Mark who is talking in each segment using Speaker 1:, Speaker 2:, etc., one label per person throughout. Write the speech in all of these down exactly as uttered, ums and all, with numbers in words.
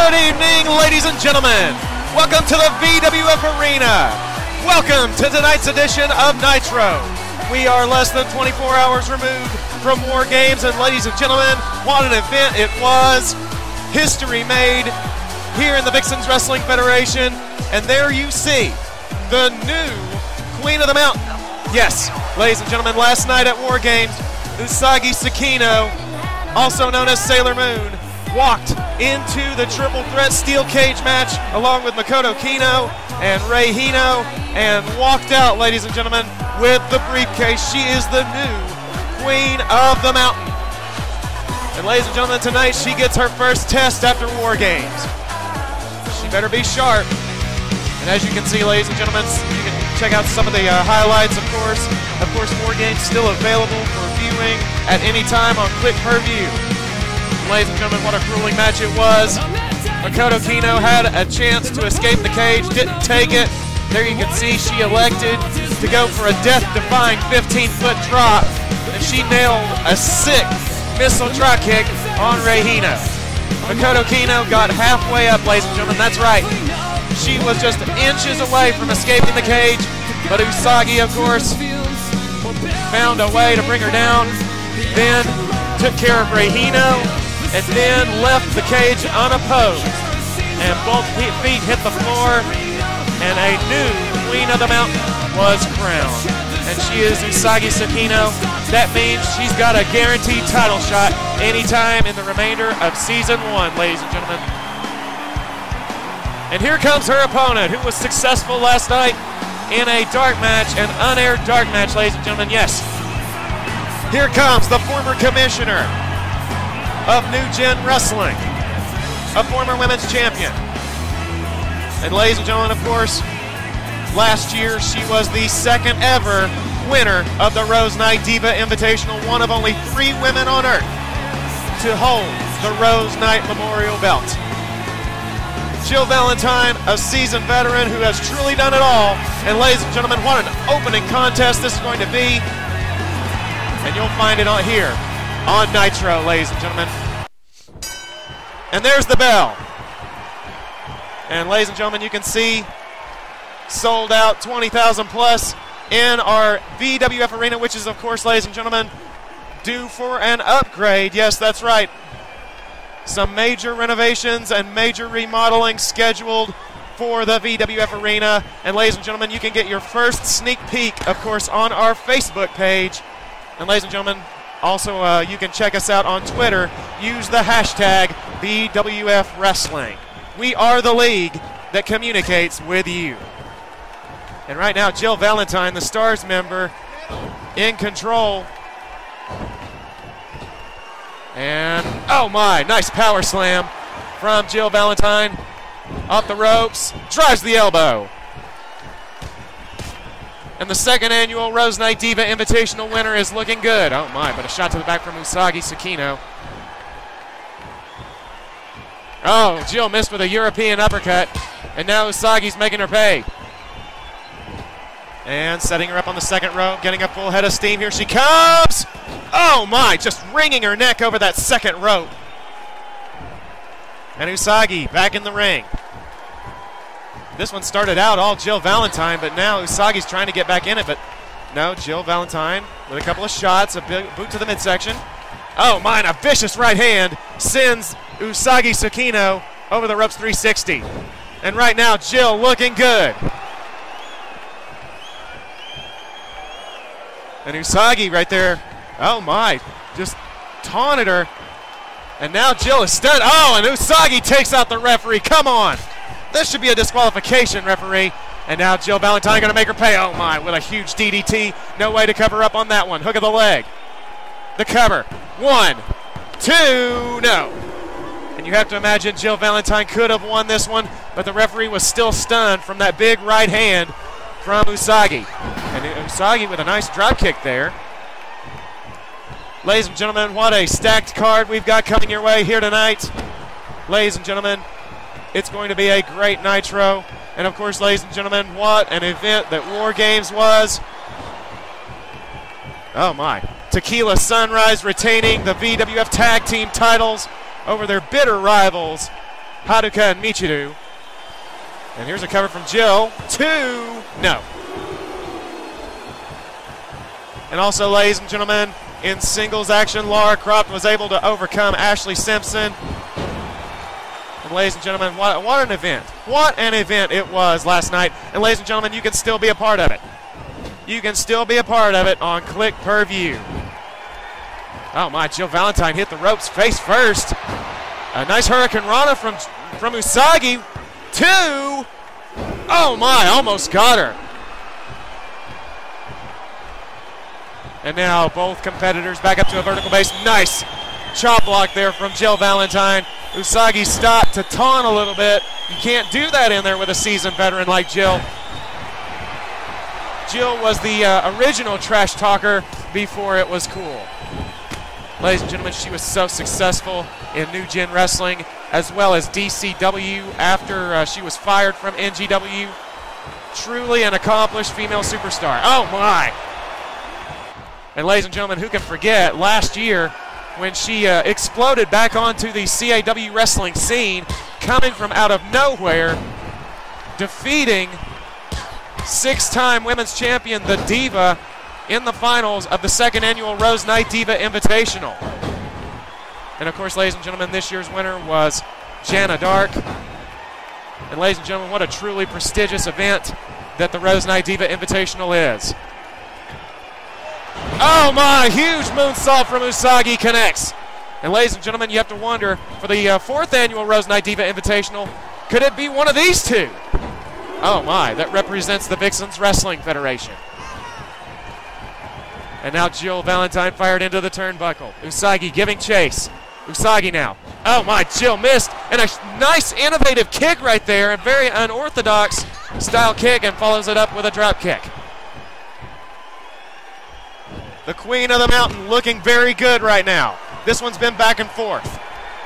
Speaker 1: Good evening, ladies and gentlemen. Welcome to the V W F Arena. Welcome to tonight's edition of Nitro. We are less than twenty-four hours removed from WarGames, and ladies and gentlemen, what an event it was. History made here in the Vixens Wrestling Federation. And there you see the new Queen of the Mountain. Yes, ladies and gentlemen, last night at WarGames, Usagi Tsukino, also known as Sailor Moon, walked into the triple threat steel cage match along with Makoto Kino and Rei Hino, and walked out, ladies and gentlemen, with the briefcase. She is the new Queen of the Mountain. And ladies and gentlemen, tonight she gets her first test after WarGames. She better be sharp. And as you can see, ladies and gentlemen, you can check out some of the uh, highlights, of course. Of course, WarGames still available for viewing at any time on Click Per View. Ladies and gentlemen, what a grueling match it was. Makoto Kino had a chance to escape the cage, didn't take it. There you can see she elected to go for a death-defying fifteen foot drop, and she nailed a sick missile drop kick on Rei Hino. Makoto Kino got halfway up, ladies and gentlemen, that's right. She was just inches away from escaping the cage, but Usagi, of course, found a way to bring her down, then took care of Rei Hino, and then left the cage unopposed. And both feet hit the floor, and a new Queen of the Mountain was crowned. And she is Usagi Tsukino. That means she's got a guaranteed title shot anytime in the remainder of season one, ladies and gentlemen. And here comes her opponent, who was successful last night in a dark match, an unaired dark match, ladies and gentlemen. Yes, here comes the former commissioner of New Gen Wrestling, a former women's champion. And ladies and gentlemen, of course, last year she was the second ever winner of the Rose Knight Diva Invitational, one of only three women on earth to hold the Rose Knight Memorial Belt. Jill Valentine, a seasoned veteran who has truly done it all. And ladies and gentlemen, what an opening contest this is going to be. And you'll find it on here on Nitro, ladies and gentlemen. And there's the bell. And ladies and gentlemen, you can see sold out twenty thousand plus in our V W F Arena, which is, of course, ladies and gentlemen, due for an upgrade. Yes, that's right. Some major renovations and major remodeling scheduled for the V W F Arena. And ladies and gentlemen, you can get your first sneak peek, of course, on our Facebook page. And ladies and gentlemen, also uh, you can check us out on Twitter. Use the hashtag V W F Wrestling. We are the league that communicates with you. And right now, Jill Valentine, the Stars member, in control. And, oh my, nice power slam from Jill Valentine. Off the ropes, drives the elbow. And the second annual Rose Knight Diva Invitational winner is looking good. Oh my, but a shot to the back from Usagi Tsukino. Oh, Jill missed with a European uppercut. And now Usagi's making her pay. And setting her up on the second rope, getting a full head of steam. Here she comes! Oh my, just wringing her neck over that second rope. And Usagi back in the ring. This one started out all Jill Valentine, but now Usagi's trying to get back in it, but no, Jill Valentine with a couple of shots, a big boot to the midsection. Oh my, and a vicious right hand sends Usagi Tsukino over the ropes three sixty. And right now, Jill looking good. And Usagi right there, oh my, just taunted her. And now Jill is stunned. Oh, and Usagi takes out the referee. Come on. This should be a disqualification, referee. And now Jill Valentine going to make her pay. Oh my, with a huge D D T. No way to cover up on that one. Hook of the leg. The cover. One, two, no. And you have to imagine Jill Valentine could have won this one, but the referee was still stunned from that big right hand from Usagi. And Usagi with a nice drop kick there. Ladies and gentlemen, what a stacked card we've got coming your way here tonight. Ladies and gentlemen, it's going to be a great Nitro. And of course, ladies and gentlemen, what an event that WarGames was. Oh my. Tequila Sunrise retaining the V W F Tag Team titles over their bitter rivals, Haruka and Michiru. And here's a cover from Jill. Two. No. And also, ladies and gentlemen, in singles action, Laura Croft was able to overcome Ashley Simpson. And ladies and gentlemen, what, what an event. What an event it was last night. And ladies and gentlemen, you can still be a part of it. You can still be a part of it on Click Per View. Oh my, Jill Valentine hit the ropes face first. A nice Hurricane Rana from, from Usagi. Two. Oh my, almost got her. And now both competitors back up to a vertical base. Nice chop block there from Jill Valentine. Usagi stopped to taunt a little bit. You can't do that in there with a seasoned veteran like Jill. Jill was the uh, original trash talker before it was cool. Ladies and gentlemen, she was so successful in New Gen Wrestling as well as D C W after uh, she was fired from N G W. Truly an accomplished female superstar. Oh my! And ladies and gentlemen, who can forget last year when she uh, exploded back onto the C A W wrestling scene, coming from out of nowhere, defeating six-time women's champion, the Diva, in the finals of the second annual Rose Night Diva Invitational. And of course, ladies and gentlemen, this year's winner was Jana Dark. And ladies and gentlemen, what a truly prestigious event that the Rose Night Diva Invitational is. Oh my, huge moonsault from Usagi connects. And ladies and gentlemen, you have to wonder, for the uh, fourth annual Rose Night Diva Invitational, could it be one of these two? Oh my, that represents the Vixens Wrestling Federation. And now Jill Valentine fired into the turnbuckle. Usagi giving chase. Usagi now. Oh my, Jill missed. And a nice innovative kick right there. A very unorthodox style kick, and follows it up with a drop kick. The Queen of the Mountain looking very good right now. This one's been back and forth.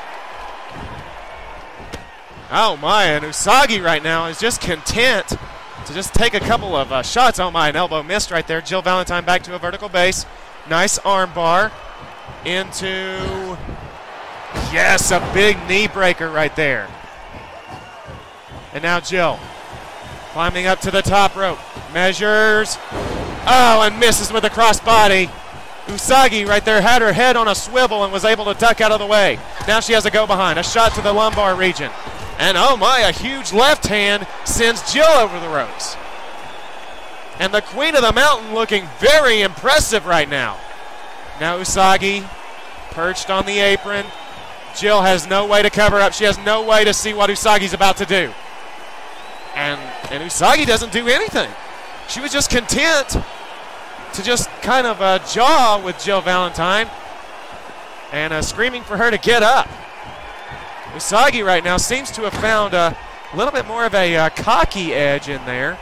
Speaker 1: Oh my, and Usagi right now is just content to just take a couple of uh, shots. Oh my, an elbow missed right there. Jill Valentine back to a vertical base. Nice arm bar into, yes, a big knee breaker right there. And now Jill climbing up to the top rope. Measures. Oh, and misses with a crossbody. Usagi right there had her head on a swivel and was able to duck out of the way. Now she has a go behind. A shot to the lumbar region. And oh my, a huge left hand sends Jill over the ropes. And the Queen of the Mountain looking very impressive right now. Now Usagi perched on the apron. Jill has no way to cover up. She has no way to see what Usagi's about to do. And, and Usagi doesn't do anything. She was just content to just kind of uh, jaw with Jill Valentine and uh, screaming for her to get up. Usagi right now seems to have found a little bit more of a uh, cocky edge in there.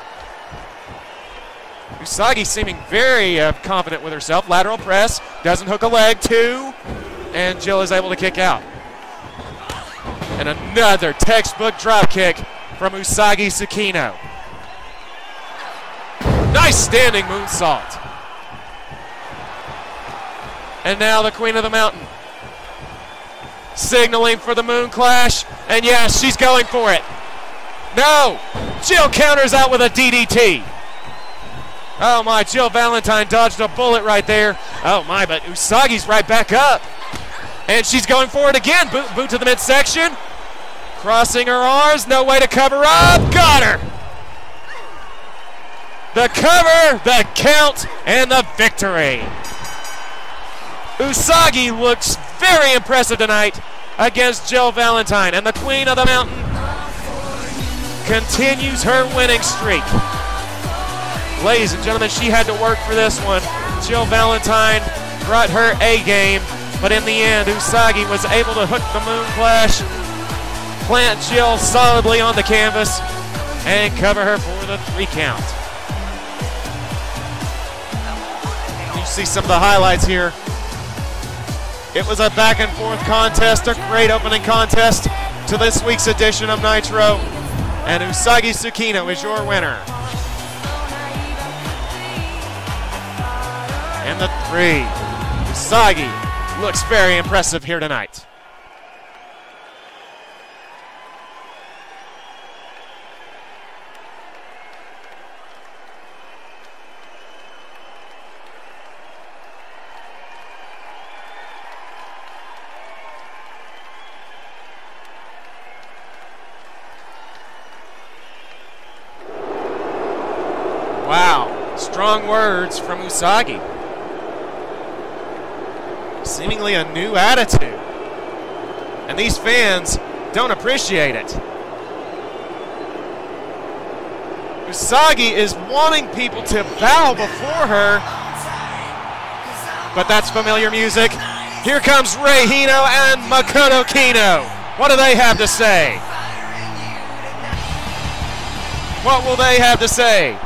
Speaker 1: Usagi seeming very uh, confident with herself. Lateral press, doesn't hook a leg, two, and Jill is able to kick out. And another textbook drop kick from Usagi Tsukino. Nice standing moonsault. And now the Queen of the Mountain signaling for the moon clash. And yes, she's going for it. No! Jill counters out with a D D T. Oh my, Jill Valentine dodged a bullet right there. Oh my, but Usagi's right back up. And she's going for it again. Boot, boot to the midsection. Crossing her arms, no way to cover up. Got her! The cover, the count, and the victory. Usagi looks very impressive tonight against Jill Valentine, and the Queen of the Mountain continues her winning streak. Ladies and gentlemen, she had to work for this one. Jill Valentine brought her A game, but in the end, Usagi was able to hook the moon clash, plant Jill solidly on the canvas, and cover her for the three count. You see some of the highlights here. It was a back and forth contest, a great opening contest to this week's edition of Nitro. And Usagi Tsukino is your winner. And the three. Usagi looks very impressive here tonight. strong words from Usagi. Seemingly a new attitude. And these fans don't appreciate it. Usagi is wanting people to bow before her. But that's familiar music. Here comes Rei Hino and Makoto Kino. What do they have to say? What will they have to say?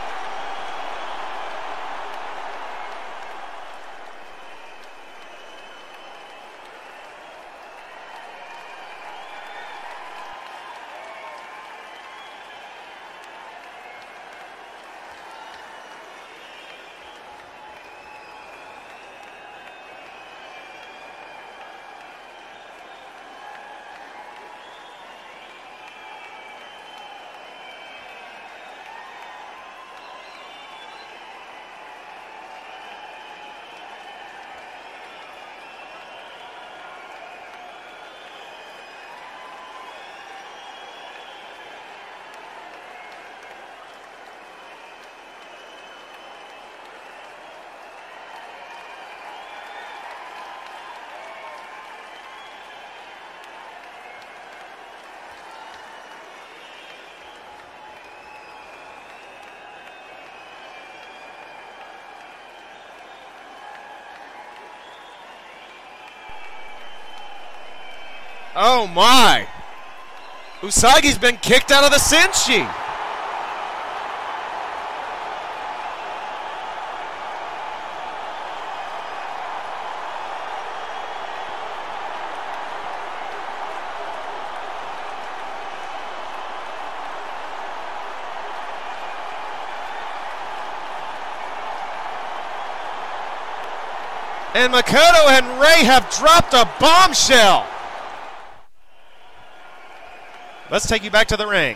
Speaker 1: Oh my! Usagi's been kicked out of the Senshi! And Makoto and Rei have dropped a bombshell! Let's take you back to the ring.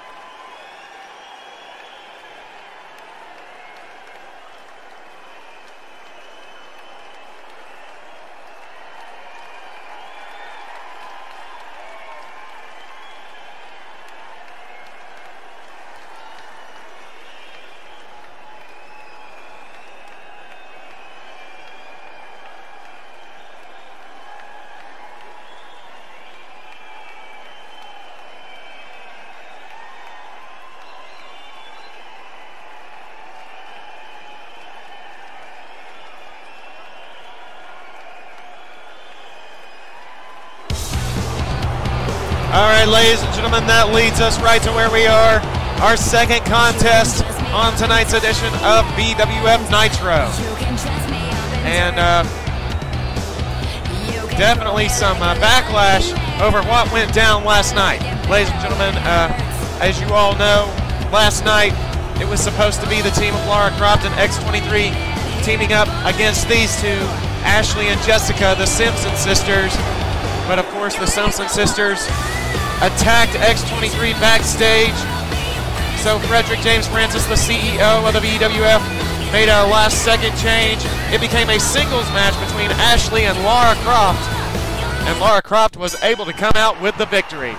Speaker 1: All right, ladies and gentlemen, that leads us right to where we are. Our second contest on tonight's edition of V W F Nitro. And uh, definitely some uh, backlash over what went down last night. Ladies and gentlemen, uh, as you all know, last night it was supposed to be the team of Lara Croft and X twenty-three teaming up against these two, Ashley and Jessica, the Simpson sisters. But of course, the Simpson sisters attacked X twenty-three backstage. So Frederick James Francis, the C E O of the V W F, made a last-second change. It became a singles match between Ashley and Lara Croft, and Lara Croft was able to come out with the victory.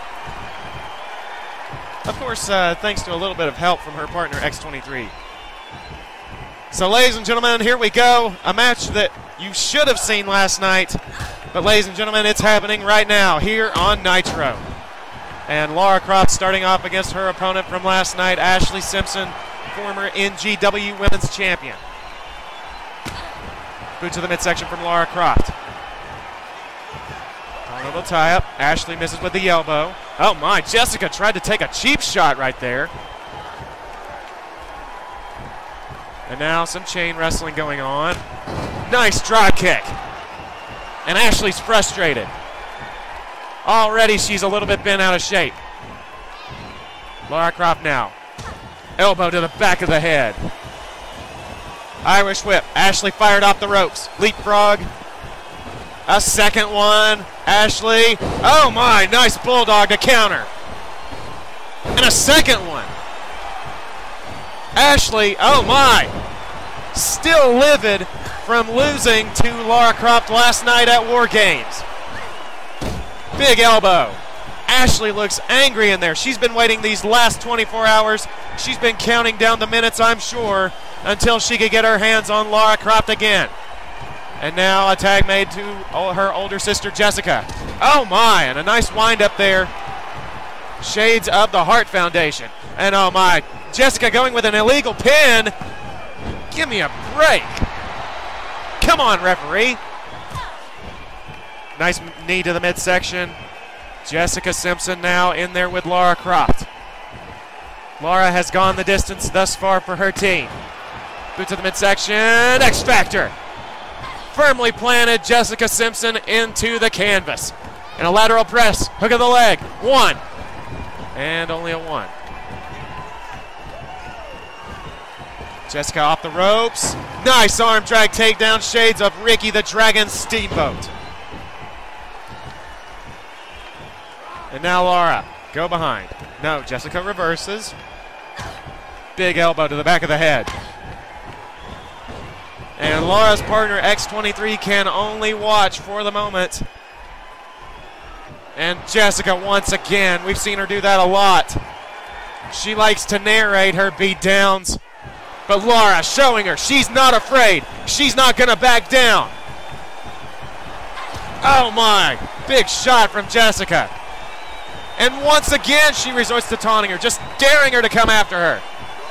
Speaker 1: Of course, uh, thanks to a little bit of help from her partner, X twenty-three. So, ladies and gentlemen, here we go. A match that you should have seen last night. But, ladies and gentlemen, it's happening right now here on Nitro. And Lara Croft starting off against her opponent from last night, Ashley Simpson, former N G W Women's Champion. Boot to the midsection from Lara Croft. A little tie-up. Ashley misses with the elbow. Oh, my. Jessica tried to take a cheap shot right there. And now some chain wrestling going on. Nice drop kick. And Ashley's frustrated. Already she's a little bit bent out of shape. Lara Croft now. Elbow to the back of the head. Irish whip. Ashley fired off the ropes. Leapfrog. A second one. Ashley. Oh my, nice bulldog to counter. And a second one. Ashley, oh my. Still livid from losing to Lara Croft last night at WarGames. Big elbow. Ashley looks angry in there. She's been waiting these last twenty-four hours. She's been counting down the minutes, I'm sure, until she could get her hands on Lara Croft again. And now a tag made to her older sister, Jessica. Oh my, and a nice wind up there. Shades of the Hart Foundation. And oh my, Jessica going with an illegal pin. Give me a break. Come on, referee. Nice knee to the midsection. Jessica Simpson now in there with Lara Croft. Lara has gone the distance thus far for her team. Boot to the midsection. X Factor. Firmly planted Jessica Simpson into the canvas. And a lateral press. Hook of the leg. One. And only a one. Jessica off the ropes. Nice arm drag takedown. Shades of Ricky the Dragon Steamboat. And now Lara. Go behind. No, Jessica reverses. Big elbow to the back of the head. And Lara's partner, X twenty-three, can only watch for the moment. And Jessica, once again, we've seen her do that a lot. She likes to narrate her beatdowns. But Lara showing her she's not afraid. She's not going to back down. Oh my, big shot from Jessica. And once again, she resorts to taunting her, just daring her to come after her.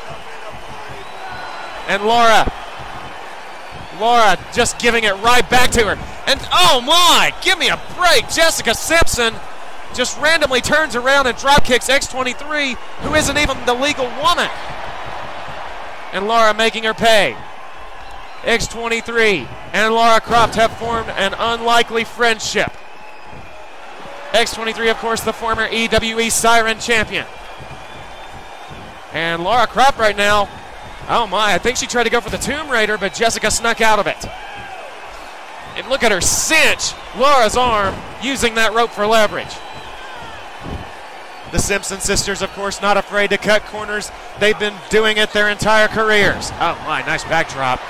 Speaker 1: And Lara, Lara just giving it right back to her. And oh my, give me a break. Jessica Simpson just randomly turns around and drop kicks X twenty-three, who isn't even the legal woman. And Lara making her pay. X twenty-three and Lara Croft have formed an unlikely friendship. X twenty-three, of course, the former E W E Siren champion. And Lara Croft right now, oh my, I think she tried to go for the Tomb Raider, but Jessica snuck out of it. And look at her cinch Lara's arm using that rope for leverage. The Simpson sisters, of course, not afraid to cut corners. They've been doing it their entire careers. Oh my, nice backdrop.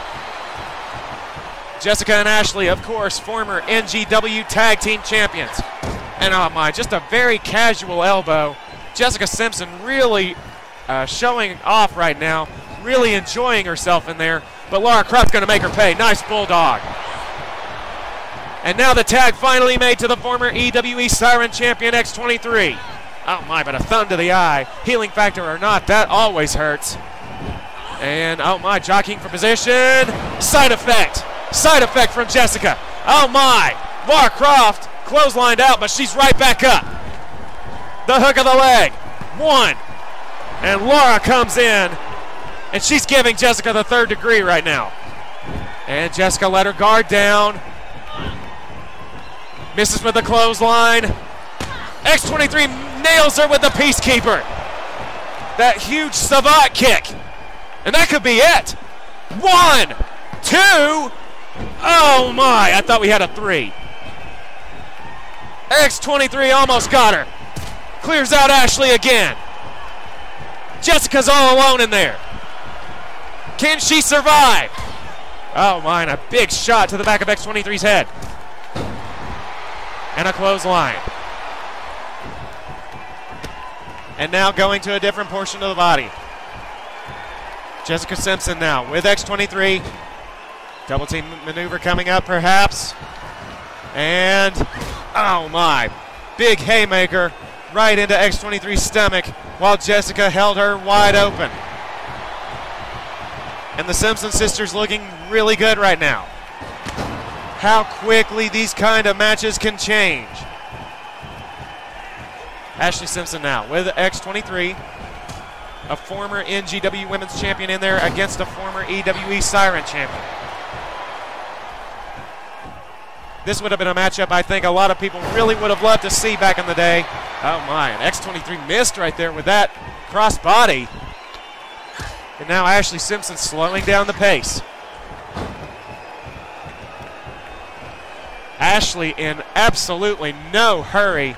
Speaker 1: Jessica and Ashley, of course, former N G W tag team champions. And oh my, just a very casual elbow. Jessica Simpson really uh, showing off right now, really enjoying herself in there. But Lara Croft's going to make her pay. Nice bulldog. And now the tag finally made to the former E W E Siren champion X twenty-three. Oh my, but a thumb to the eye. Healing factor or not, that always hurts. And oh my, jockeying for position. Side effect. Side effect from Jessica. Oh my, Lara Croft clotheslined out, but she's right back up. The hook of the leg. One. And Lara comes in, and she's giving Jessica the third degree right now. And Jessica let her guard down. Misses with the clothesline. X twenty-three nails her with the Peacekeeper. That huge savate kick. And that could be it. One, two. Oh my, I thought we had a three. X twenty-three almost got her. Clears out Ashley again. Jessica's all alone in there. Can she survive? Oh my, and a big shot to the back of X twenty-three's head. And a clothesline. And now going to a different portion of the body. Jessica Simpson now with X twenty-three. Double team maneuver coming up perhaps. And, oh my, big haymaker right into X twenty-three's stomach while Jessica held her wide open. And the Simpson sisters looking really good right now. How quickly these kind of matches can change. Ashley Simpson now with X twenty-three. A former N G W Women's Champion in there against a former E W E Siren Champion. This would have been a matchup I think a lot of people really would have loved to see back in the day. Oh my, and X twenty-three missed right there with that crossbody. And now Ashley Simpson slowing down the pace. Ashley in absolutely no hurry.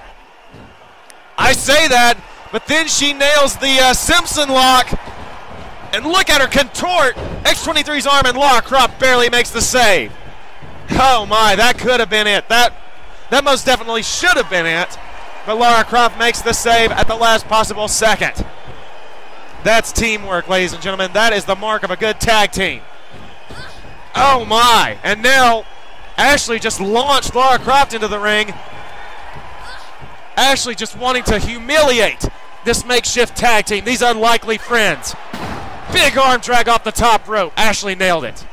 Speaker 1: I say that, but then she nails the uh, Simpson lock. And look at her contort. X twenty-three's arm and Lara Croft barely makes the save. Oh my, that could have been it. That, that most definitely should have been it. but Lara Croft makes the save at the last possible second. That's teamwork, ladies and gentlemen. That is the mark of a good tag team. Oh my, and now Ashley just launched Lara Croft into the ring. Ashley just wanting to humiliate this makeshift tag team, these unlikely friends. Big arm drag off the top rope. Ashley nailed it.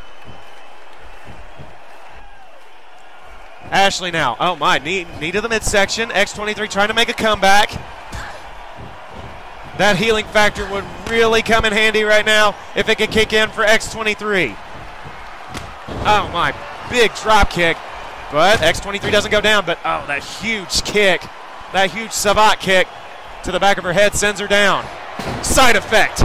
Speaker 1: Ashley now, oh my, knee, knee to the midsection. X twenty-three trying to make a comeback. That healing factor would really come in handy right now if it could kick in for X twenty-three. Oh my, big drop kick. But X twenty-three doesn't go down, but oh, that huge kick, that huge savate kick to the back of her head sends her down. Side effect.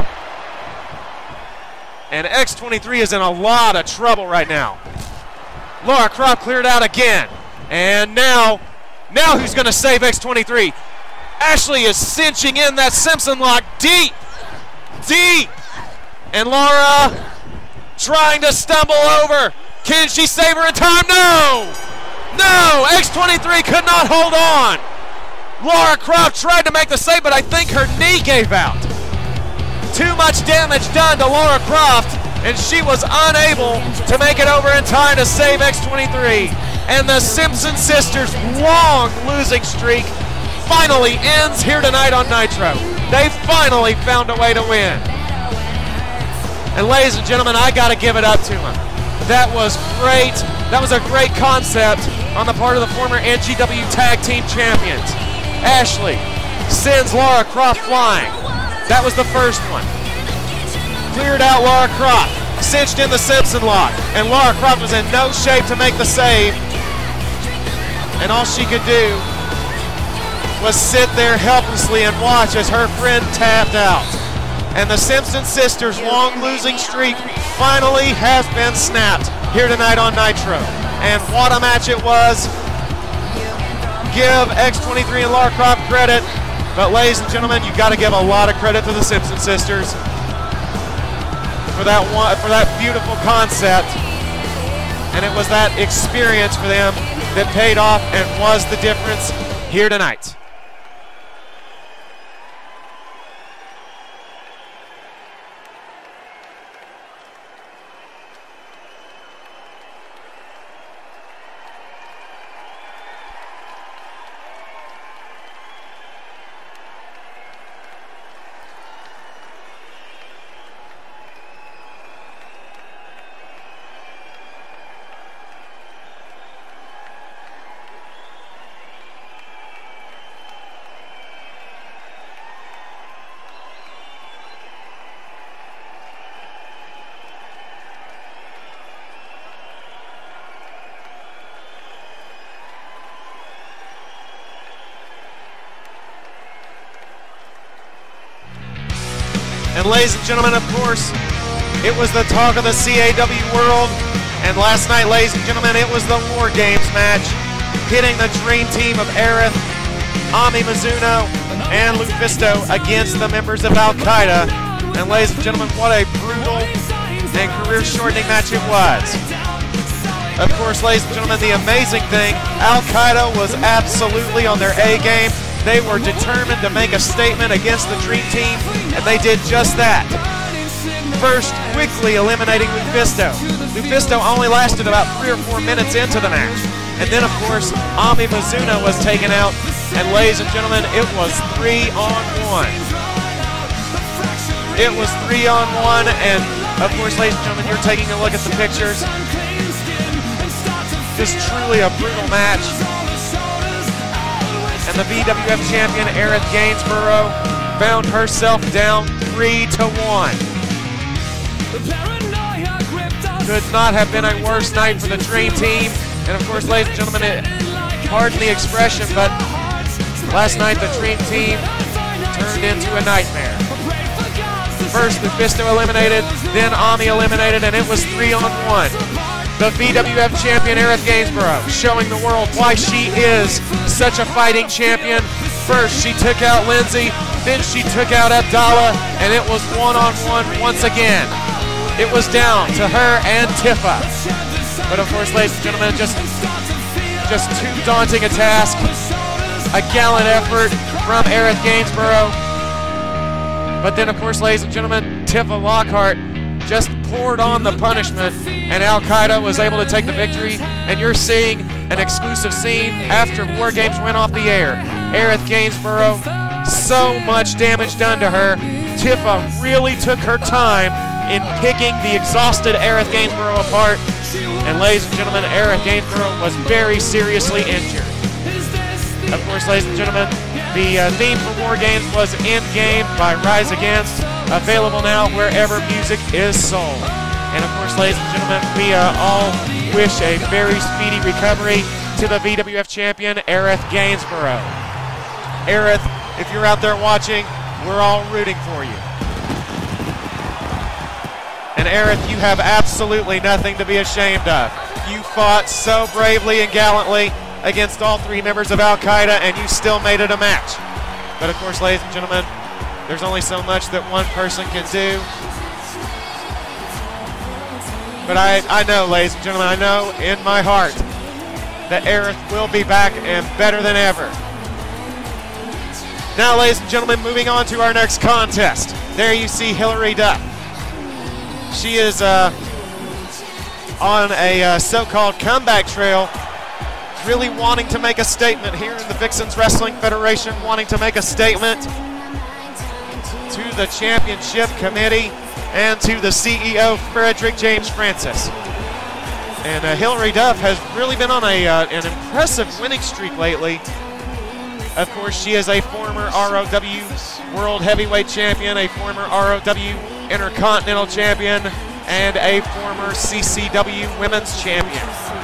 Speaker 1: And X twenty-three is in a lot of trouble right now. Lara Croft cleared out again. And now, now who's going to save X twenty-three? Ashley is cinching in that Simpson lock deep, deep. And Lara trying to stumble over. Can she save her in time? No! No! X twenty-three could not hold on. Lara Croft tried to make the save, but I think her knee gave out. Too much damage done to Lara Croft, and she was unable to make it over in time to save X twenty-three. And the Simpson sisters' long losing streak finally ends here tonight on Nitro. They finally found a way to win. And ladies and gentlemen, I gotta give it up to them. That was great. That was a great concept on the part of the former N G W Tag Team Champions. Ashley sends Lara Croft flying. That was the first one. Cleared out Lara Croft, cinched in the Simpson lock, and Lara Croft was in no shape to make the save. And all she could do was sit there helplessly and watch as her friend tapped out. And the Simpson sisters' long losing streak finally has been snapped here tonight on Nitro. And what a match it was. Give X twenty-three and Lara Croft credit, but ladies and gentlemen, you've got to give a lot of credit to the Simpson sisters for that one, for that beautiful concept. And it was that experience for them that paid off and was the difference here tonight. And ladies and gentlemen, of course, it was the talk of the C A W world. And last night, ladies and gentlemen, it was the WarGames match, pitting the dream team of Aerith, Ami Mizuno, and Lufisto against the members of Al-Qaeda. And ladies and gentlemen, what a brutal and career-shortening match it was. Of course, ladies and gentlemen, the amazing thing, Al-Qaeda was absolutely on their A game. They were determined to make a statement against the Dream Team, and they did just that. First, quickly eliminating Lufisto. Lufisto only lasted about three or four minutes into the match. And then, of course, Ami Mizuno was taken out, and ladies and gentlemen, it was three on one. It was three on one, and of course, ladies and gentlemen, you're taking a look at the pictures. Just truly a brutal match. And the V W F champion, Aerith Gainsborough, found herself down three to one. Could not have been a worse night for the Dream Team. And of course, ladies and gentlemen, it, pardon the expression, but last night the Dream Team turned into a nightmare. First, Lufisto eliminated, then Ami eliminated, and it was three on one. The V W F champion, Aerith Gainsborough, showing the world why she is such a fighting champion. First, she took out Lindsay, then she took out Abdallah, and it was one-on-one once again. It was down to her and Tifa. But of course, ladies and gentlemen, just, just too daunting a task. A gallant effort from Aerith Gainsborough. But then, of course, ladies and gentlemen, Tifa Lockhart just poured on the punishment, and Al-Qaeda was able to take the victory. And you're seeing an exclusive scene after WarGames went off the air. Aerith Gainsborough, so much damage done to her. Tifa really took her time in picking the exhausted Aerith Gainsborough apart. And ladies and gentlemen, Aerith Gainsborough was very seriously injured. Of course, ladies and gentlemen, the uh, theme for WarGames was Endgame by Rise Against, available now wherever music is sold. And of course, ladies and gentlemen, we uh, all wish a very speedy recovery to the V W F champion, Aerith Gainsborough. Aerith, if you're out there watching, we're all rooting for you. And Aerith, you have absolutely nothing to be ashamed of. You fought so bravely and gallantly against all three members of Al-Qaeda, and you still made it a match. But of course, ladies and gentlemen, there's only so much that one person can do. But I, I know, ladies and gentlemen, I know in my heart that Aerith will be back and better than ever. Now, ladies and gentlemen, moving on to our next contest. There you see Hilary Duff. She is uh, on a uh, so-called comeback trail, really wanting to make a statement here in the Vixens Wrestling Federation, wanting to make a statement to the championship committee and to the C E O, Frederick James Francis. And uh, Hilary Duff has really been on a, uh, an impressive winning streak lately. Of course, she is a former R O W World Heavyweight Champion, a former R O W Intercontinental Champion, and a former C C W Women's Champion.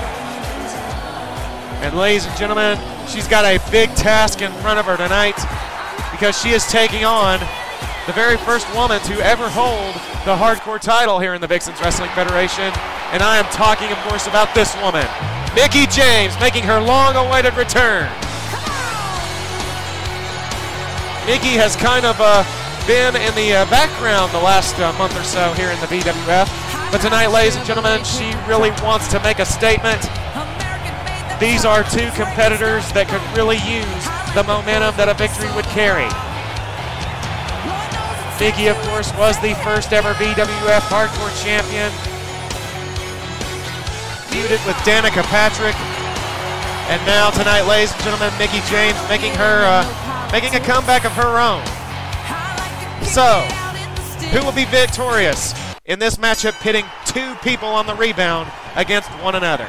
Speaker 1: And ladies and gentlemen, she's got a big task in front of her tonight because she is taking on the very first woman to ever hold the hardcore title here in the Vixens Wrestling Federation. And I am talking, of course, about this woman, Mickie James, making her long-awaited return. Mickie has kind of uh, been in the uh, background the last uh, month or so here in the V W F. But tonight, ladies and gentlemen, she really wants to make a statement. These are two competitors that could really use the momentum that a victory would carry. Mickie, of course, was the first ever V W F Hardcore Champion. Feuded with Danica Patrick. And now tonight, ladies and gentlemen, Mickie James making her uh, making a comeback of her own. So, who will be victorious in this matchup, pitting two people on the rebound against one another?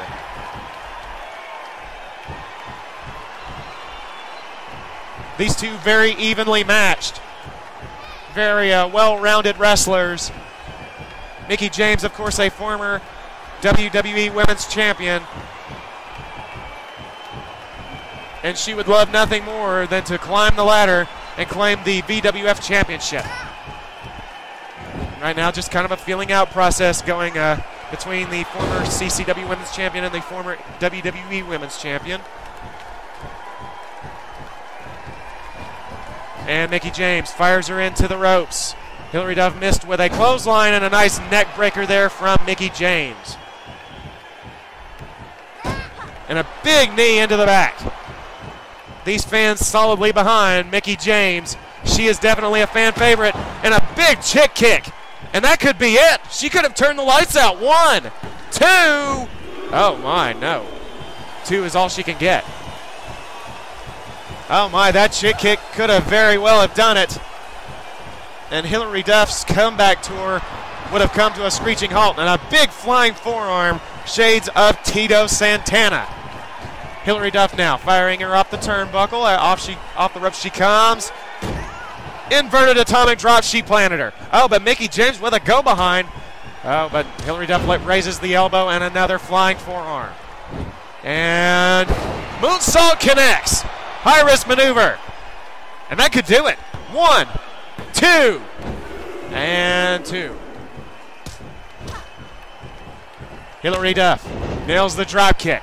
Speaker 1: These two very evenly matched, very uh, well-rounded wrestlers. Mickie James, of course, a former W W E Women's Champion. And she would love nothing more than to climb the ladder and claim the V W F Championship. Right now, just kind of a feeling out process going uh, between the former C C W Women's Champion and the former W W E Women's Champion. And Mickie James fires her into the ropes. Hilary Duff missed with a clothesline and a nice neck breaker there from Mickie James. And a big knee into the back. These fans solidly behind Mickie James. She is definitely a fan favorite. And a big chick kick. And that could be it. She could have turned the lights out. One, two. Oh my, no. Two is all she can get. Oh my, that chick kick could have very well have done it. And Hilary Duff's comeback tour would have come to a screeching halt. And a big flying forearm, shades of Tito Santana. Hilary Duff now firing her off the turnbuckle. Uh, off she, off the ropes she comes. Inverted atomic drop, she planted her. Oh, but Mickie James with a go behind. Oh, but Hilary Duff raises the elbow and another flying forearm. And moonsault connects. High risk maneuver. And that could do it. One, two, and two. Hilary Duff nails the drop kick.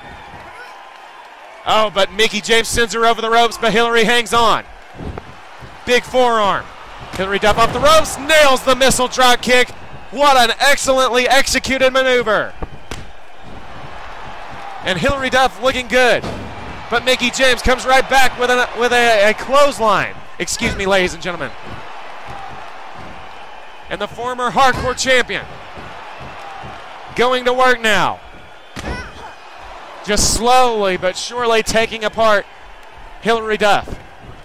Speaker 1: Oh, but Mickie James sends her over the ropes, but Hilary hangs on. Big forearm. Hilary Duff off the ropes, nails the missile drop kick. What an excellently executed maneuver. And Hilary Duff looking good. But Mickie James comes right back with, an, with a, a clothesline. Excuse me, ladies and gentlemen. And the former hardcore champion going to work now. Just slowly but surely taking apart Hilary Duff.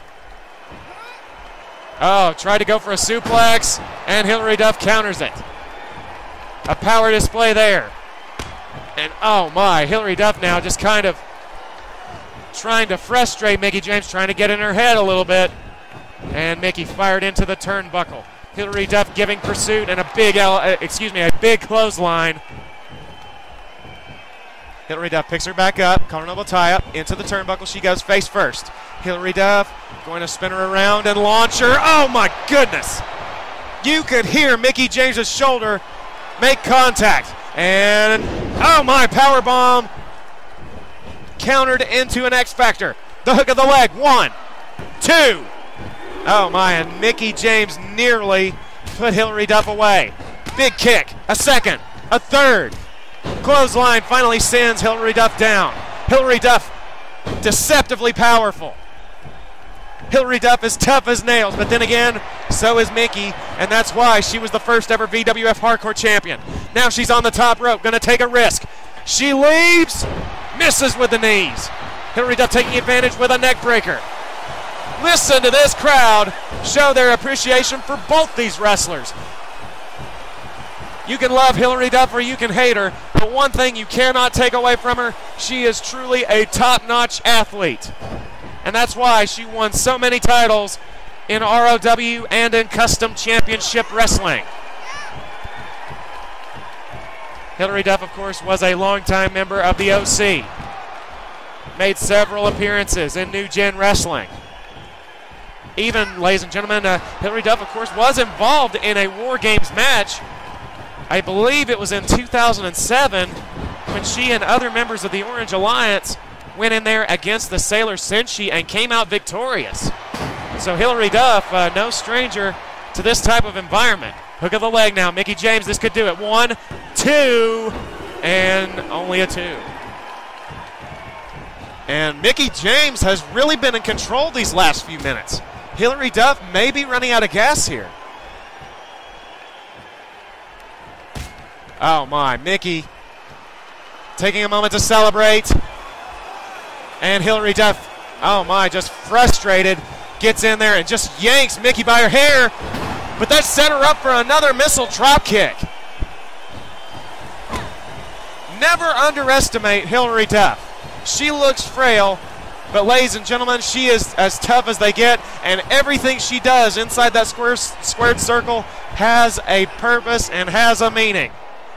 Speaker 1: Oh, tried to go for a suplex, and Hilary Duff counters it. A power display there. And oh my, Hilary Duff now just kind of trying to frustrate Mickie James, trying to get in her head a little bit. And Mickie fired into the turnbuckle. Hilary Duff giving pursuit and a big, uh, excuse me, a big clothesline. Hilary Duff picks her back up, collar tie up, into the turnbuckle. She goes face first. Hilary Duff going to spin her around and launch her. Oh my goodness! You could hear Mickie James's shoulder make contact. And oh my, power bomb countered into an X Factor. The hook of the leg, one, two. Oh my, and Mickie James nearly put Hilary Duff away. Big kick, a second, a third. Clothesline finally sends Hilary Duff down. Hilary Duff, deceptively powerful. Hilary Duff is tough as nails, but then again, so is Mickie, and that's why she was the first ever V W F Hardcore Champion. Now she's on the top rope, gonna take a risk. She leaves, misses with the knees. Hilary Duff taking advantage with a neck breaker. Listen to this crowd show their appreciation for both these wrestlers. You can love Hilary Duff or you can hate her, but one thing you cannot take away from her, she is truly a top-notch athlete. And that's why she won so many titles in R O W and in custom championship wrestling. Hilary Duff, of course, was a longtime member of the O C. Made several appearances in New Gen Wrestling. Even, ladies and gentlemen, uh, Hilary Duff, of course, was involved in a WarGames match. I believe it was in two thousand seven when she and other members of the Orange Alliance went in there against the Sailor Senshi and came out victorious. So Hilary Duff, uh, no stranger to this type of environment. Hook of the leg now. Mickie James, this could do it. One, two, and only a two. And Mickie James has really been in control these last few minutes. Hilary Duff may be running out of gas here. Oh my, Mickie taking a moment to celebrate. And Hilary Duff, oh my, just frustrated, gets in there and just yanks Mickie by her hair. But that set her up for another missile drop kick. Never underestimate Hilary Duff. She looks frail, but ladies and gentlemen, she is as tough as they get, and everything she does inside that square, squared circle has a purpose and has a meaning.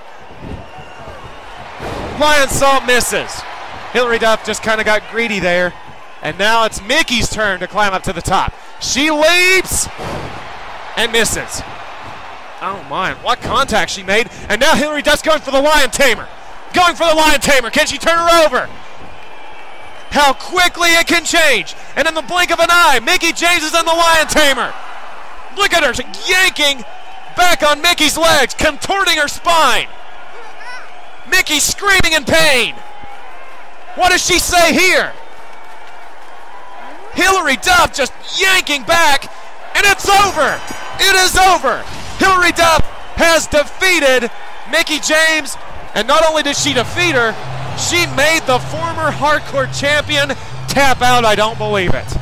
Speaker 1: Lion Salt misses. Hilary Duff just kind of got greedy there, and now it's Mickie's turn to climb up to the top. She leaps and misses. Oh my, what contact she made, and now Hilary Duff's going for the Lion Tamer. Going for the Lion Tamer. Can she turn her over? How quickly it can change. And in the blink of an eye, Mickie James is in the Lion Tamer. Look at her yanking back on Mickie's legs, contorting her spine. Mickie screaming in pain. What does she say here? Hilary Duff just yanking back, and it's over. It is over. Hilary Duff has defeated Mickie James, and not only did she defeat her, she made the former hardcore champion tap out. I don't believe it.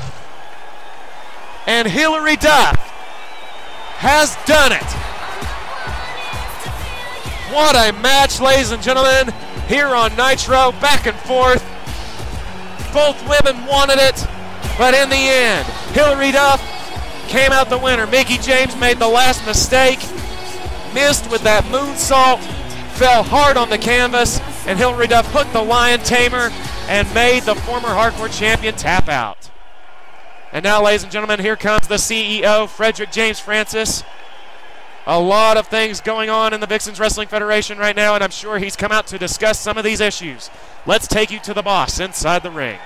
Speaker 1: And Hilary Duff has done it. What a match, ladies and gentlemen, here on Nitro, back and forth. Both women wanted it, but in the end, Hilary Duff came out the winner. Mickie James made the last mistake, missed with that moonsault, fell hard on the canvas, and Hilary Duff hooked the Lion Tamer and made the former hardcore champion tap out. And now, ladies and gentlemen, here comes the C E O, Frederick James Francis. A lot of things going on in the Vixens Wrestling Federation right now, and I'm sure he's come out to discuss some of these issues. Let's take you to the boss inside the ring.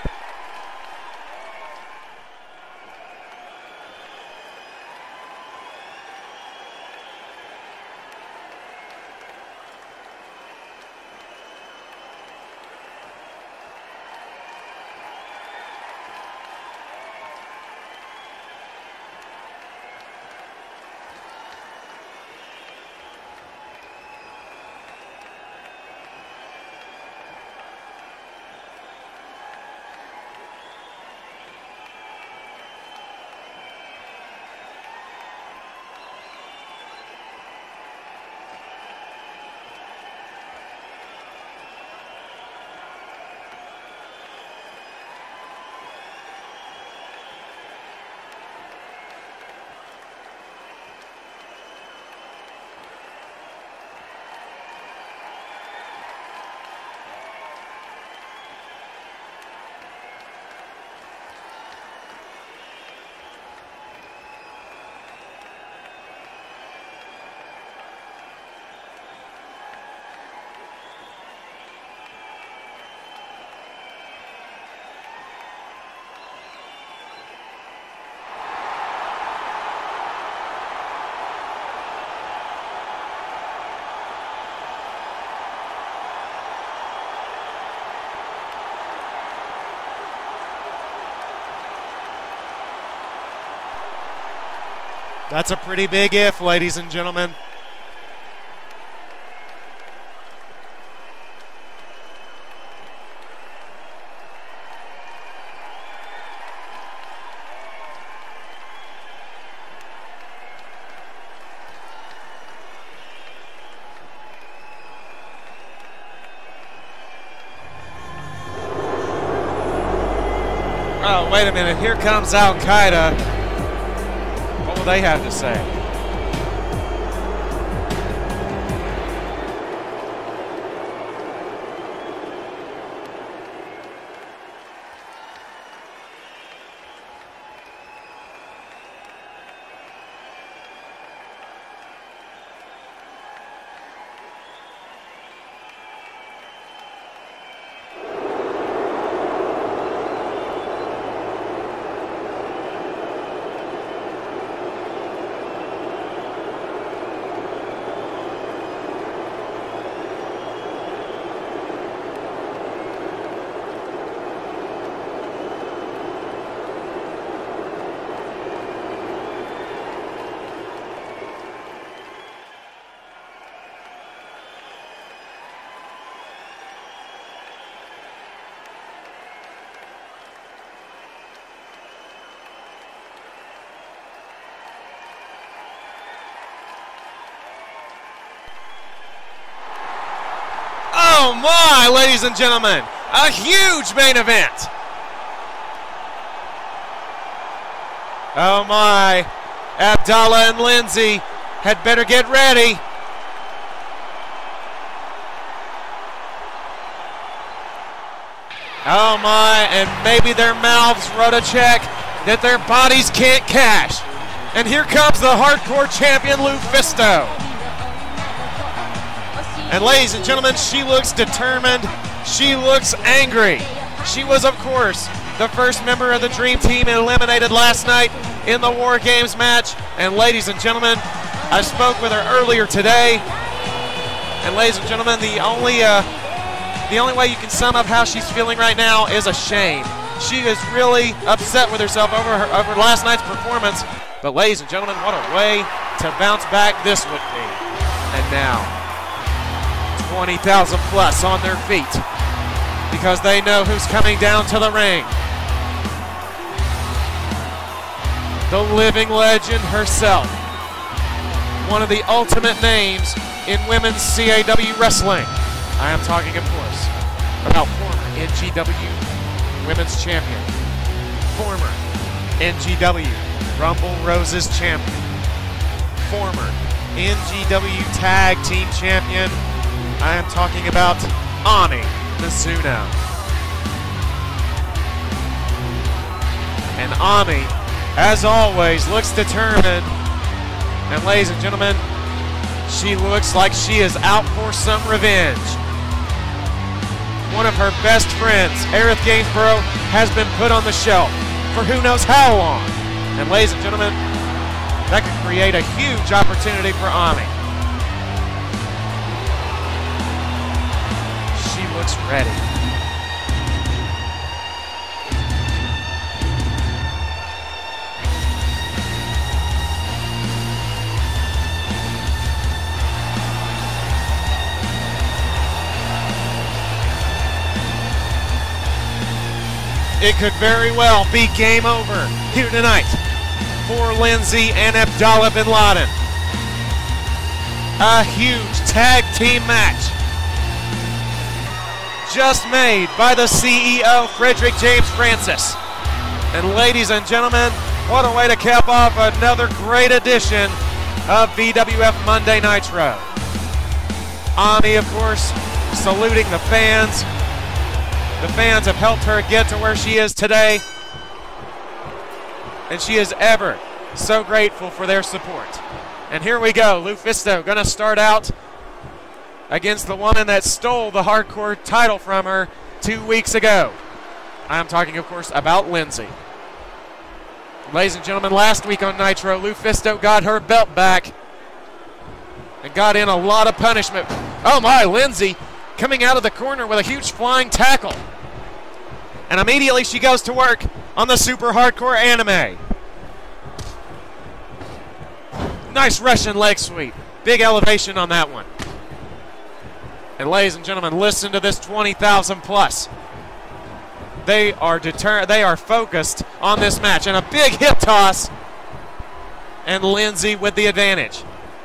Speaker 1: That's a pretty big if, ladies and gentlemen.
Speaker 2: Oh, wait a minute. Here comes Al Qaeda. What will they have to say?
Speaker 1: Oh my, ladies and gentlemen, a huge main event. Oh my, Abdallah and Lindsay had better get ready. Oh my, and maybe their mouths wrote a check that their bodies can't cash. And here comes the hardcore champion, Lufisto. And ladies and gentlemen, she looks determined. She looks angry. She was, of course, the first member of the Dream Team eliminated last night in the WarGames match. And ladies and gentlemen, I spoke with her earlier today. And ladies and gentlemen, the only uh, the only way you can sum up how she's feeling right now is a shame. She is really upset with herself over her over last night's performance. But ladies and gentlemen, what a way to bounce back this would be. And now, twenty thousand plus on their feet because they know who's coming down to the ring. The living legend herself. One of the ultimate names in women's C A W wrestling. I am talking, of course, about former N G W Women's Champion, former N G W Rumble Roses Champion, former N G W Tag Team Champion. I am talking about Ami Mizuno. And Ami, as always, looks determined. And ladies and gentlemen, she looks like she is out for some revenge. One of her best friends, Aerith Gainsborough, has been put on the shelf for who knows how long. And ladies and gentlemen, that could create a huge opportunity for Ami. She looks ready. It could very well be game over here tonight for Lindsay and Abdallah bin Laden. A huge tag team match just made by the C E O, Frederick James Francis. And ladies and gentlemen, what a way to cap off another great edition of V W F Monday Nitro. Ami, of course, saluting the fans. The fans have helped her get to where she is today, and she is ever so grateful for their support. And here we go, Lufisto gonna start out against the woman that stole the hardcore title from her two weeks ago. I'm talking, of course, about Lindsay. Ladies and gentlemen, last week on Nitro, Lufisto got her belt back and got in a lot of punishment. Oh my, Lindsay coming out of the corner with a huge flying tackle. And immediately she goes to work on the super hardcore anime. Nice Russian leg sweep. Big elevation on that one. And ladies and gentlemen, listen to this twenty thousand plus. They are deter they are focused on this match. And a big hip toss. And Lindsay with the advantage.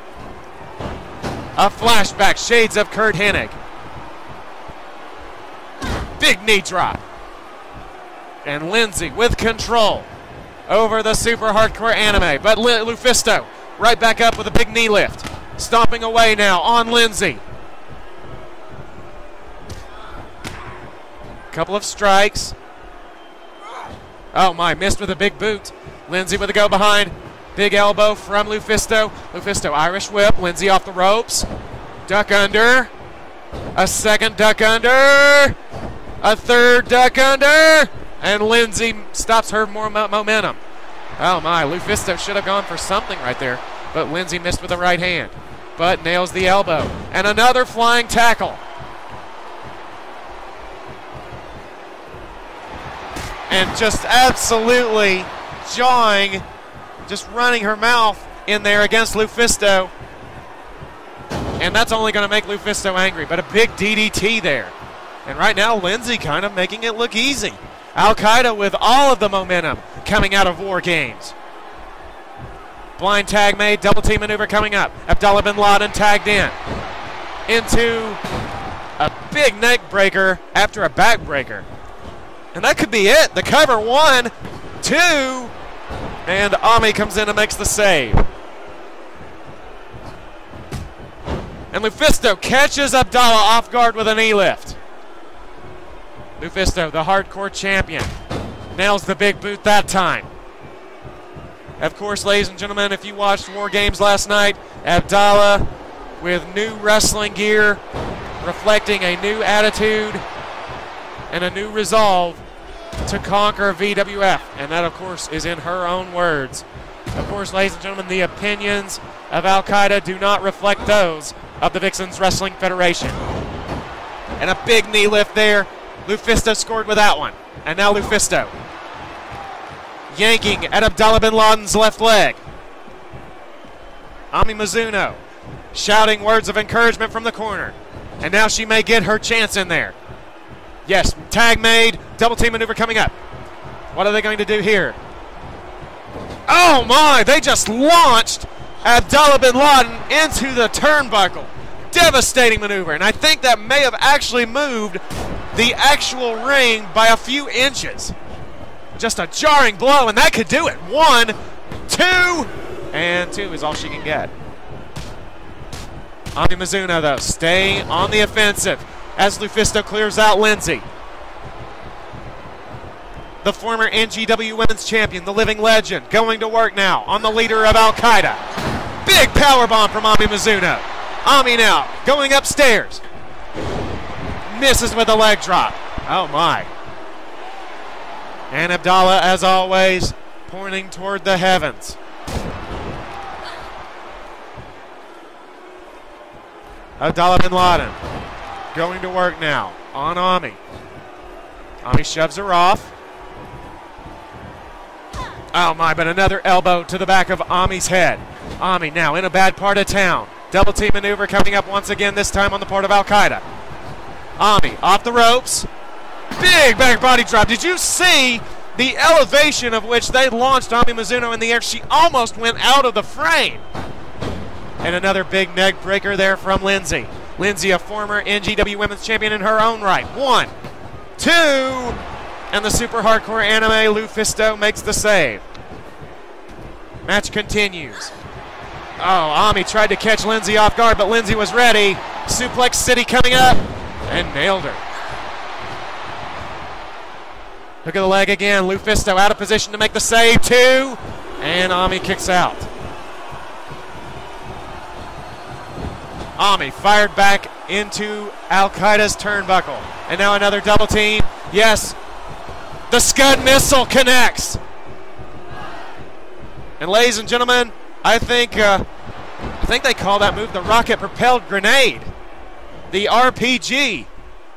Speaker 1: A flashback, shades of Kurt Hennig. Big knee drop. And Lindsay with control over the super hardcore anime. But Lufisto right back up with a big knee lift. Stomping away now on Lindsay. Couple of strikes. Oh my, missed with a big boot. Lindsay with a go behind. Big elbow from Lufisto. Lufisto, Irish whip. Lindsay off the ropes. Duck under. A second duck under. A third duck under. And Lindsay stops her more mo momentum. Oh my, Lufisto should have gone for something right there. But Lindsay missed with the right hand. But nails the elbow. And another flying tackle. And just absolutely jawing, just running her mouth in there against Lufisto. And that's only going to make Lufisto angry. But a big D D T there. And right now, Lindsay kind of making it look easy. Al-Qaeda with all of the momentum coming out of WarGames. Blind tag made, double team maneuver coming up. Abdullah bin Laden tagged in. Into a big neck breaker after a back breaker. And that could be it. The cover, one, two, and Ami comes in and makes the save. And Lufisto catches Abdallah off guard with a knee lift. Lufisto, the hardcore champion, nails the big boot that time. Of course, ladies and gentlemen, if you watched WarGames last night, Abdallah with new wrestling gear, reflecting a new attitude and a new resolve to conquer V W F. And that, of course, is in her own words. Of course, ladies and gentlemen, the opinions of Al-Qaeda do not reflect those of the Vixens Wrestling Federation. And a big knee lift there. Lufisto scored with that one. And now Lufisto yanking at Abdullah bin Laden's left leg. Ami Mizuno shouting words of encouragement from the corner. And now she may get her chance in there. Yes, tag made, double team maneuver coming up. What are they going to do here? Oh my, they just launched Abdullah bin Laden into the turnbuckle. Devastating maneuver, and I think that may have actually moved the actual ring by a few inches. Just a jarring blow, and that could do it. One, two, and two is all she can get. Ami Mizuno, though, staying on the offensive as Lufisto clears out Lindsay. The former N G W Women's Champion, the living legend, going to work now on the leader of Al-Qaeda. Big powerbomb from Ami Mizuno. Ami now going upstairs. Misses with a leg drop. Oh my. And Abdallah, as always, pointing toward the heavens. Abdullah bin Laden going to work now on Ami. Ami shoves her off. Oh my, but another elbow to the back of Ami's head. Ami now in a bad part of town. Double team maneuver coming up once again, this time on the part of Al-Qaeda. Ami off the ropes. Big back body drop. Did you see the elevation of which they launched Ami Mizuno in the air? She almost went out of the frame. And another big neck breaker there from Lindsay. Lindsay, a former N G W Women's Champion in her own right. One, two, and the super hardcore anime Lufisto makes the save. Match continues. Oh, Ami tried to catch Lindsay off guard, but Lindsay was ready. Suplex City coming up and nailed her. Look at the leg again. Lufisto out of position to make the save. Two, and Ami kicks out. Ami fired back into Al-Qaeda's turnbuckle. And now another double team. Yes, the Scud missile connects. And ladies and gentlemen, I think uh, I think they call that move the rocket propelled grenade. The R P G.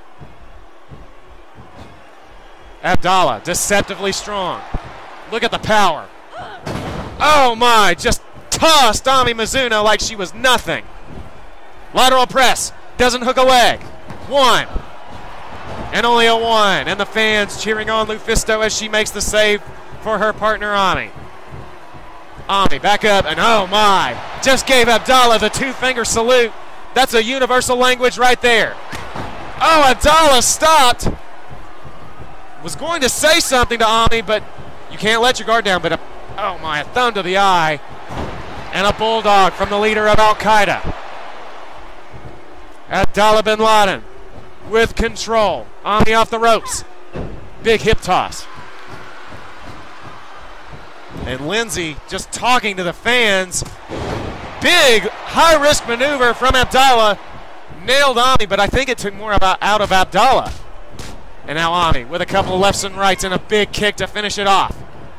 Speaker 1: Abdallah, deceptively strong. Look at the power. Oh my, just tossed Ami Mizuno like she was nothing. Lateral press, doesn't hook a leg. One, and only a one. And the fans cheering on Lufisto as she makes the save for her partner Ami. Ami back up, and oh my, just gave Abdallah the two-finger salute. That's a universal language right there. Oh, Abdallah stopped. Was going to say something to Ami, but you can't let your guard down. But a, oh my, a thumb to the eye. And a bulldog from the leader of Al-Qaeda. Abdallah bin Laden with control. Ami off the ropes. Big hip toss. And Lindsay just talking to the fans. Big high-risk maneuver from Abdallah. Nailed Ami, but I think it took more about out of Abdallah. And now Ami with a couple of lefts and rights and a big kick to finish it off.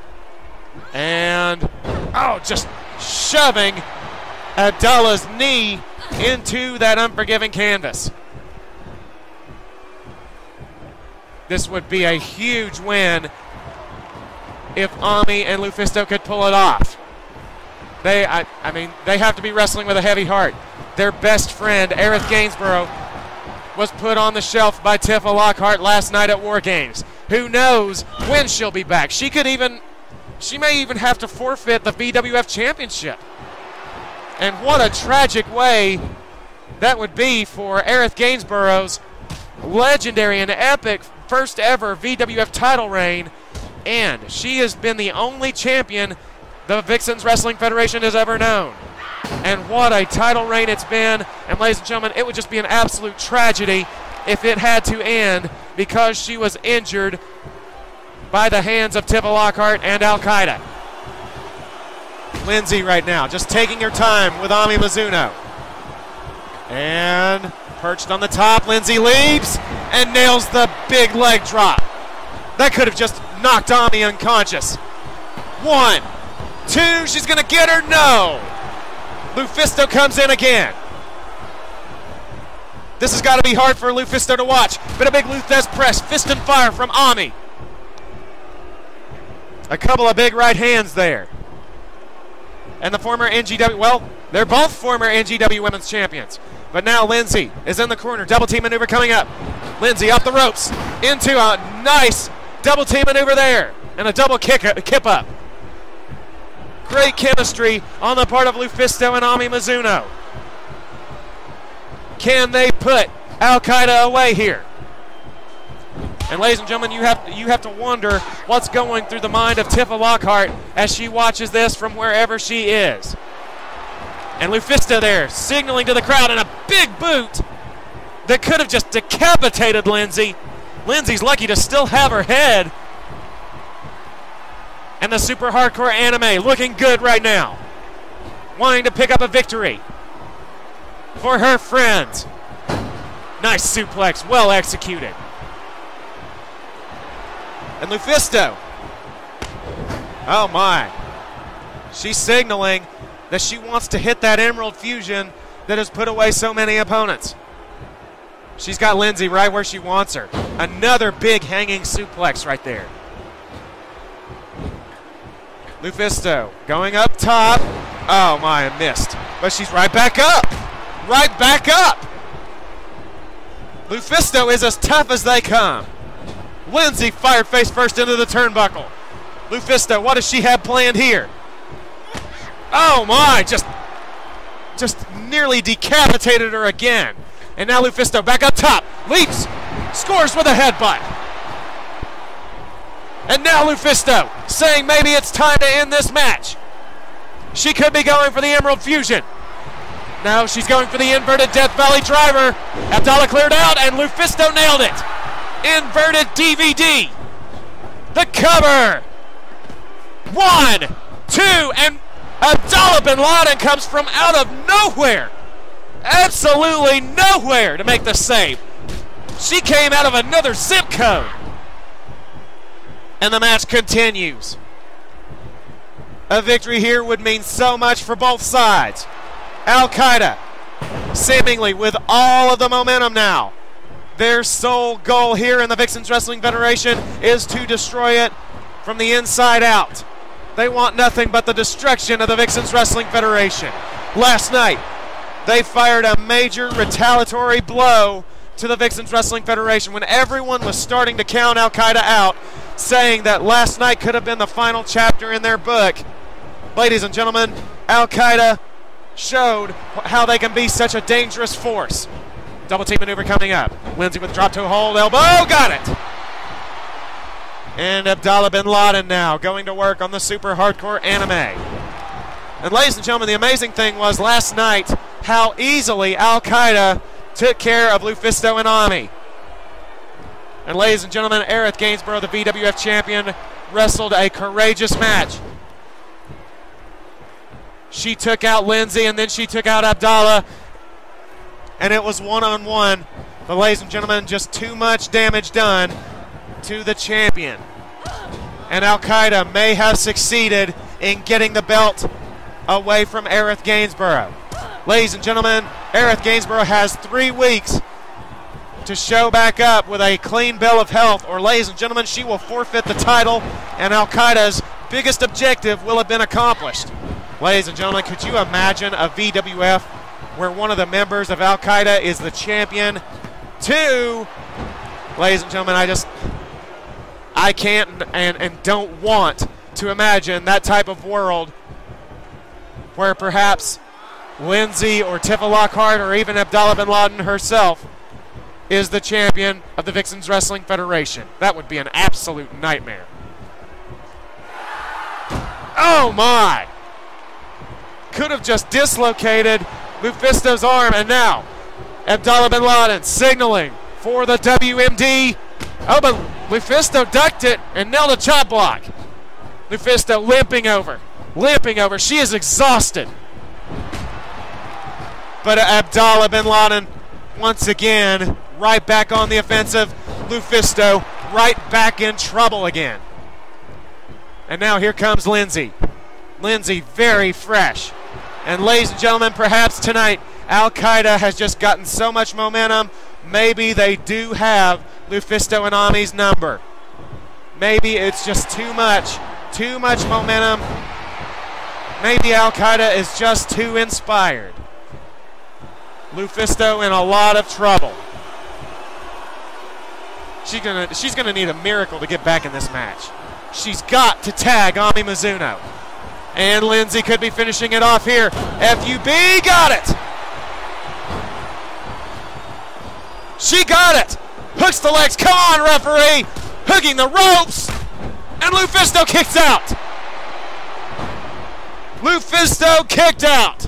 Speaker 1: And, oh, just shoving Abdallah's knee into that unforgiving canvas. This would be a huge win if Ami and Lufisto could pull it off. They, I, I mean, they have to be wrestling with a heavy heart. Their best friend, Aerith Gainsborough, was put on the shelf by Tifa Lockhart last night at WarGames. Who knows when she'll be back? She could even, she may even have to forfeit the V W F Championship. And what a tragic way that would be for Aerith Gainsborough's legendary and epic first ever V W F title reign. And she has been the only champion the Vixens Wrestling Federation has ever known. And what a title reign it's been. And ladies and gentlemen, it would just be an absolute tragedy if it had to end because she was injured by the hands of Tifa Lockhart and Al-Qaeda. Lindsay right now just taking her time with Ami Mizuno. And perched on the top, Lindsay leaps and nails the big leg drop. That could have just knocked Ami unconscious. One, two, she's gonna get her, no. Lufisto comes in again. This has got to be hard for Lufisto to watch, but a big Luthez press, fist and fire from Ami. A couple of big right hands there. And the former N G W, well, they're both former N G W Women's Champions. But now Lindsay is in the corner, double team maneuver coming up. Lindsay off the ropes into a nice double team maneuver there, and a double kick, kip up. Great chemistry on the part of Lufisto and Ami Mizuno. Can they put Al-Qaeda away here? And ladies and gentlemen, you have, you have to wonder what's going through the mind of Tifa Lockhart as she watches this from wherever she is. And Lufisto there signaling to the crowd, and a big boot that could have just decapitated Lindsay. Lindsay's lucky to still have her head. And the Super Hardcore Anime looking good right now. Wanting to pick up a victory for her friends. Nice suplex, well executed. And Lufisto. Oh my. She's signaling that she wants to hit that Emerald Fusion that has put away so many opponents. She's got Lindsay right where she wants her. Another big hanging suplex right there. Lufisto going up top. Oh my, I missed. But she's right back up. Right back up. Lufisto is as tough as they come. Lindsay fired face first into the turnbuckle. Lufisto, what does she have planned here? Oh my, just, just nearly decapitated her again. And now Lufisto back up top. Leaps, scores with a headbutt. And now Lufisto saying maybe it's time to end this match. She could be going for the Emerald Fusion. No, she's going for the inverted Death Valley driver. Abdallah cleared out and Lufisto nailed it. Inverted D V D. The cover. One, two, and Abdallah bin Laden comes from out of nowhere. Absolutely nowhere to make the save. She came out of another zip code. And the match continues. A victory here would mean so much for both sides. Al-Qaeda, seemingly with all of the momentum now. Their sole goal here in the Vixens Wrestling Federation is to destroy it from the inside out. They want nothing but the destruction of the Vixens Wrestling Federation. Last night, they fired a major retaliatory blow to the Vixens Wrestling Federation when everyone was starting to count Al-Qaeda out, saying that last night could have been the final chapter in their book. Ladies and gentlemen, Al-Qaeda showed how they can be such a dangerous force. Double team maneuver coming up. Lindsay with drop toe hold, elbow, got it! And Abdallah bin Laden now going to work on the super hardcore anime. And ladies and gentlemen, the amazing thing was last night how easily Al-Qaeda took care of Lufisto and Ami. And ladies and gentlemen, Aerith Gainsborough, the V W F champion, wrestled a courageous match. She took out Lindsay and then she took out Abdallah. And it was one-on-one. But ladies and gentlemen, just too much damage done to the champion. And Al-Qaeda may have succeeded in getting the belt away from Aerith Gainsborough. Ladies and gentlemen, Aerith Gainsborough has three weeks to show back up with a clean bill of health, or ladies and gentlemen, she will forfeit the title and Al-Qaeda's biggest objective will have been accomplished. Ladies and gentlemen, could you imagine a V W F where one of the members of Al-Qaeda is the champion? Two, ladies and gentlemen, I just, I can't and, and don't want to imagine that type of world where perhaps Lindsay or Tifa Lockhart or even Abdallah bin Laden herself is the champion of the Vixens Wrestling Federation. That would be an absolute nightmare. Oh my! Could have just dislocated Lufisto's arm, and now Abdallah bin Laden signaling for the W M D. Oh, but Lufisto ducked it and nailed a chop block. Lufisto limping over, limping over. She is exhausted. But Abdallah bin Laden, once again, right back on the offensive. Lufisto right back in trouble again. And now here comes Lindsay. Lindsay very fresh. And ladies and gentlemen, perhaps tonight, Al-Qaeda has just gotten so much momentum, maybe they do have Lufisto and Ami's number. Maybe it's just too much, too much momentum. Maybe Al-Qaeda is just too inspired. Lufisto in a lot of trouble. She's gonna, she's gonna need a miracle to get back in this match. She's got to tag Ami Mizuno. And Lindsay could be finishing it off here. F U B got it. She got it. Hooks the legs. Come on, referee. Hooking the ropes. And Lufisto kicks out. Lufisto kicked out.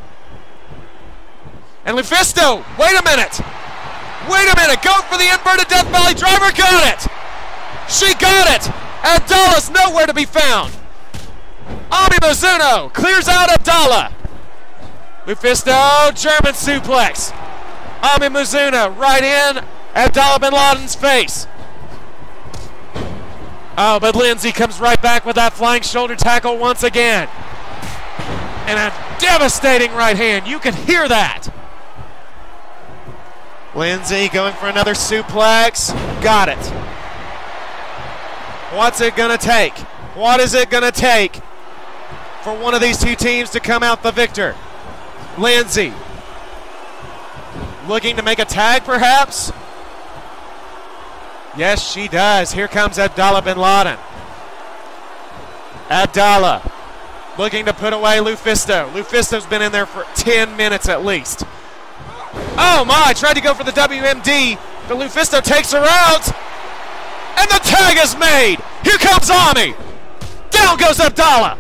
Speaker 1: And Lufisto, wait a minute. Wait a minute. Go for the inverted Death Valley driver. Got it. She got it. Abdallah's nowhere to be found. Ami Mizuno clears out Abdallah. Lufisto, German suplex. Ami Mizuno right in Abdallah bin Laden's face. Oh, but Lindsay comes right back with that flying shoulder tackle once again. And a devastating right hand. You can hear that. Lindsay going for another suplex. Got it. What's it gonna take? What is it gonna take for one of these two teams to come out the victor? Lindsay looking to make a tag, perhaps? Yes, she does. Here comes Abdallah bin Laden. Abdallah looking to put away Lufisto. Lufisto's been in there for ten minutes at least. Oh my, tried to go for the W M D, but Lufisto takes her out. And the tag is made. Here comes Ami. Down goes Abdallah.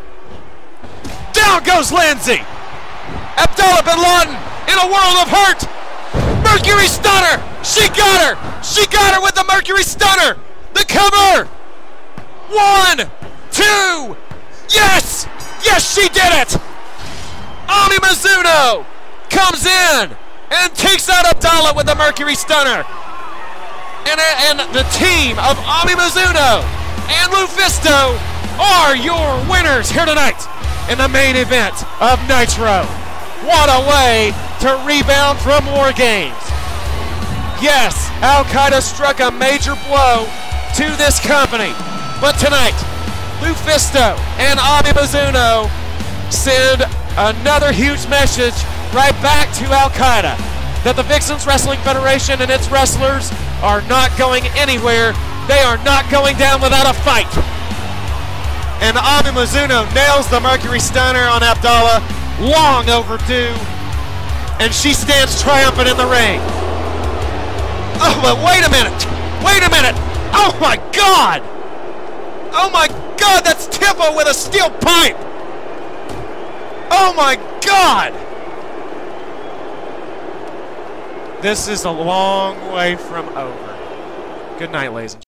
Speaker 1: Down goes Lindsay. Abdallah bin Laden in a world of hurt. Mercury Stunner. She got her. She got her with the Mercury Stunner. The cover. One, two. Yes. Yes, she did it. Ami Mizuno comes in and takes out Abdallah with the Mercury Stunner. And, and the team of Ami Mizuno and Lufisto are your winners here tonight in the main event of Nitro. What a way to rebound from WarGames. Yes, Al-Qaeda struck a major blow to this company, but tonight Lufisto and Ami Mizuno send another huge message right back to Al-Qaeda that the Vixens Wrestling Federation and its wrestlers are not going anywhere. They are not going down without a fight. And Ami Mizuno nails the Mercury Stunner on Abdallah, long overdue, and she stands triumphant in the ring. Oh, but wait a minute! Wait a minute! Oh my God! Oh my God, that's Tifa with a steel pipe! Oh my God! This is a long way from over. Good night, ladies and gentlemen.